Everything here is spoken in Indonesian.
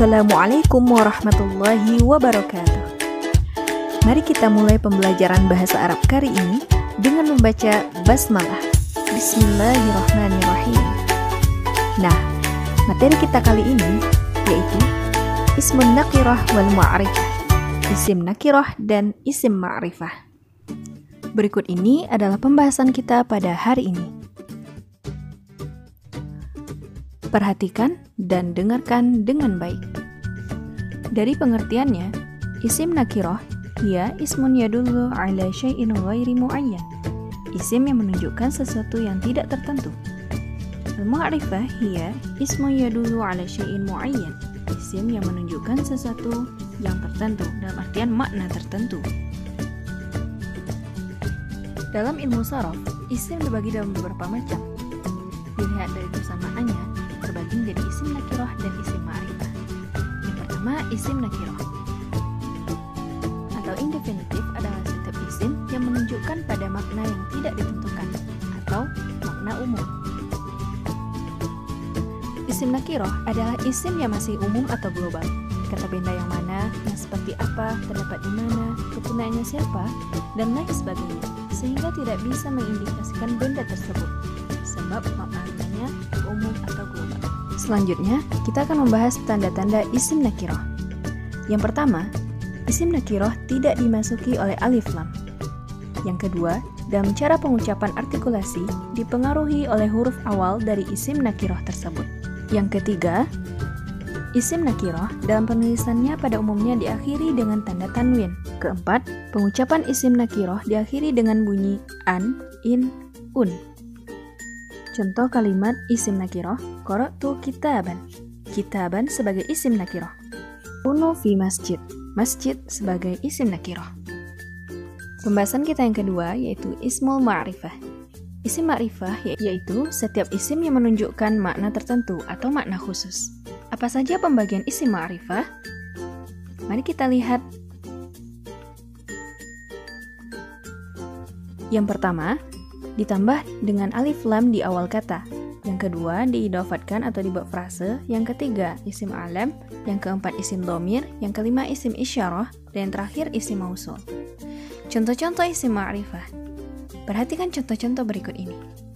Assalamualaikum warahmatullahi wabarakatuh. Mari kita mulai pembelajaran bahasa Arab kali ini dengan membaca basmalah. Bismillahirrahmanirrahim. Nah, materi kita kali ini yaitu ismun nakirah wal ma'rifah. Isim nakirah dan isim ma'rifah. Berikut ini adalah pembahasan kita pada hari ini. Perhatikan dan dengarkan dengan baik. Dari pengertiannya, isim nakirah hiya ismun yadullu ala syai'in ghairi muayyan. Isim yang menunjukkan sesuatu yang tidak tertentu. Al-ma'rifah hiya ismun yadullu ala syai'in muayyan. Isim yang menunjukkan sesuatu yang tertentu dalam artian makna tertentu. Dalam ilmu saraf, isim dibagi dalam beberapa macam. Dilihat dari persamaannya, terbagi menjadi isim nakirah dan isim ma'rifah. Yang pertama, isim nakirah atau indefinitif adalah setiap isim yang menunjukkan pada makna yang tidak ditentukan atau makna umum. Isim nakirah adalah isim yang masih umum atau global. Kata benda yang mana, yang seperti apa, terdapat di mana, kegunaannya siapa, dan lain sebagainya, sehingga tidak bisa mengindikasikan benda tersebut, sebab maknanya umum atau global. Selanjutnya, kita akan membahas tanda-tanda isim nakirah. Yang pertama, isim nakirah tidak dimasuki oleh alif lam. Yang kedua, dalam cara pengucapan artikulasi dipengaruhi oleh huruf awal dari isim nakirah tersebut. Yang ketiga, isim nakirah dalam penulisannya pada umumnya diakhiri dengan tanda tanwin. Keempat, pengucapan isim nakirah diakhiri dengan bunyi an, in, un. Contoh kalimat isim nakirah, qara'tu kitaban. Kitaban sebagai isim nakirah. Kunu fi masjid. Masjid sebagai isim nakirah. Pembahasan kita yang kedua yaitu ismul ma'rifah. Isim ma'rifah yaitu setiap isim yang menunjukkan makna tertentu atau makna khusus. Apa saja pembagian isim ma'rifah? Mari kita lihat. Yang pertama, ditambah dengan alif lam di awal kata. Yang kedua, diidofatkan atau dibuat frase. Yang ketiga, isim alam. Yang keempat, isim dhamir. Yang kelima, isim isyarah. Dan yang terakhir, isim mausul. Contoh-contoh isim ma'rifah. Perhatikan contoh-contoh berikut ini.